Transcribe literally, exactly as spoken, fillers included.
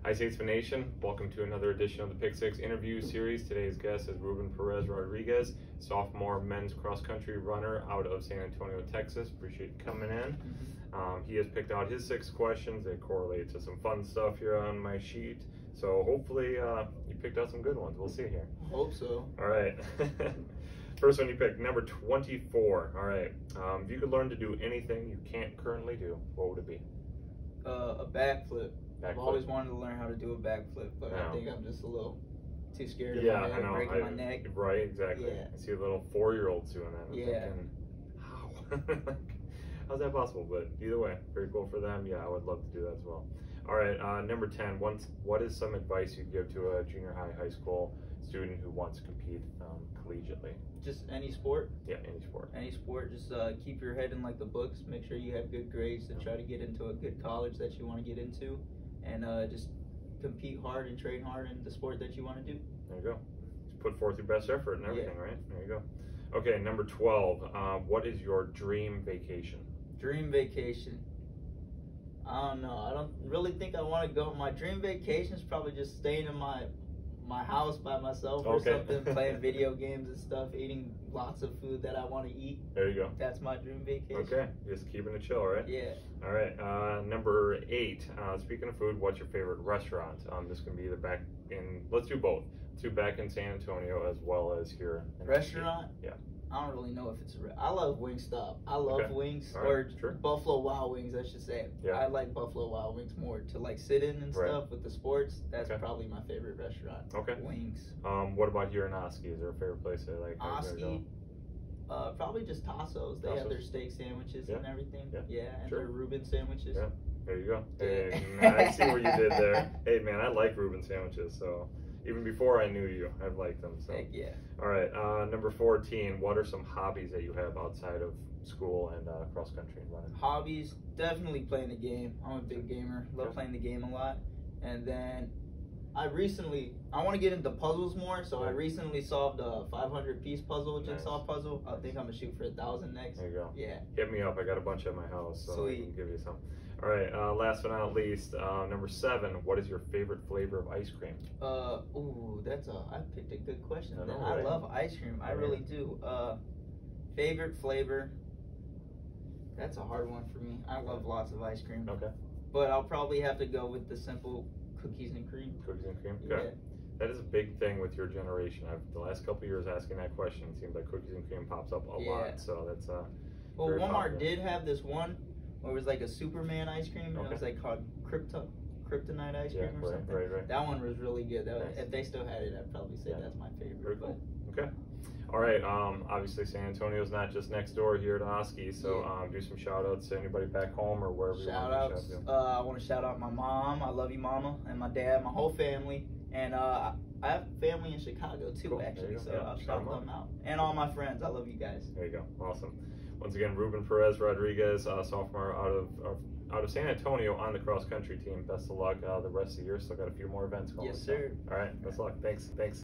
Hi, Statesman Nation. Welcome to another edition of the Pick Six interview series. Today's guest is Ruben Perez Rodriguez, sophomore men's cross country runner out of San Antonio, Texas. Appreciate you coming in. Um, he has picked out his six questions. They correlate to some fun stuff here on my sheet. So hopefully uh, you picked out some good ones. We'll see here. Hope so. All right. First one you picked, number twenty-four. All right. Um, if you could learn to do anything you can't currently do, what would it be? Uh, a backflip. I've Backflip. always wanted to learn how to do a backflip, but Yeah. I think I'm just a little too scared of Yeah, my I head know. breaking I, my neck. Right, exactly. Yeah. I see a little four-year-olds doing that. I'm Yeah. thinking, how? How's that possible? But either way, very cool for them. Yeah, I would love to do that as well. All right, uh, number ten. Once, what is some advice you'd give to a junior high, high school student who wants to compete um, collegiately? Just any sport. Yeah, any sport. Any sport. Just uh, keep your head in like the books. Make sure you have good grades to try to get into a good college that you want to get into, and uh, just compete hard and train hard in the sport that you want to do. There you go. Just put forth your best effort and everything, Yeah. right? There you go. Okay, number twelve. Uh, what is your dream vacation? Dream vacation. I don't know. I don't really think I want to go. My dream vacation is probably just staying in my my house by myself or Okay. something, playing video games and stuff, eating lots of food that I want to eat. There you go. That's my dream vacation. Okay, just keeping it chill, right? Yeah. All right, uh, number eight. Uh, speaking of food, what's your favorite restaurant? Um, this can be either back in, let's do both. Let's do back in San Antonio as well as here. In Restaurant? Yeah. I don't really know if it's a re- I love Wingstop. I love Okay. wings. All right, Or sure. Buffalo Wild Wings, I should say. Yeah. I like Buffalo Wild Wings more to like sit in and Right. stuff with the sports. That's Okay. probably my favorite restaurant. Okay. Wings. Um, what about here in Oski? Is there a favorite place that like? how you guys Oski, uh, probably just Tassos. They have Tassos? their steak sandwiches Yeah. and everything. Yeah. and Sure. their Reuben sandwiches. Yeah. There you go. Yeah. Hey, I see what you did there. Hey man, I like Reuben sandwiches. So even before I knew you, I've liked them. So. Heck yeah. All right. Uh, number fourteen. What are some hobbies that you have outside of school and uh, cross country and running? Hobbies, definitely playing the game. I'm a big gamer. Love Yeah. playing the game a lot. And then I recently, I want to get into puzzles more, so I Yeah. recently solved a five hundred piece puzzle, jigsaw Nice. puzzle. I think I'm going to shoot for a thousand next. There you go. Yeah. Hit me up. I got a bunch at my house, so I Sweet. can give you some. All right. Uh, last but not least, uh, number seven. What is your favorite flavor of ice cream? Uh, ooh, that's a, I picked a good question. I know, I right? love ice cream. I Yeah. really do. Uh, favorite flavor? That's a hard one for me. I love lots of ice cream. Okay. But I'll probably have to go with the simple cookies and cream. Cookies and cream. Okay. Yeah. That is a big thing with your generation. I've the last couple of years asking that question. It seems like cookies and cream pops up a Yeah. lot. So that's uh. Well, very Walmart popular. did have this one where it was like a Superman ice cream, and Okay. it was like called Krypto, Kryptonite ice Yeah. cream or Right. something. Right. Right. That one was really good. That was, Nice. if they still had it, I'd probably say Yeah. that's my favorite. Very but- cool. Okay. All right. Um, obviously, San Antonio's not just next door here to Oski, so Yeah. um, do some shout outs to anybody back home or wherever you Shout want to outs. shout out to. Uh, I want to shout out my mom. I love you, mama, and my dad, my whole family, and uh, I have family in Chicago too, Cool. There actually. you go. So Yeah. I'll Shout shout 'em out. them out, and all my friends. I love you guys. There you go. Awesome. Once again, Ruben Perez Rodriguez, uh, sophomore out of, of out of San Antonio on the cross country team. Best of luck uh, the rest of the year. Still got a few more events going. Yes, so. sir. All right. Best of luck. Thanks. Thanks.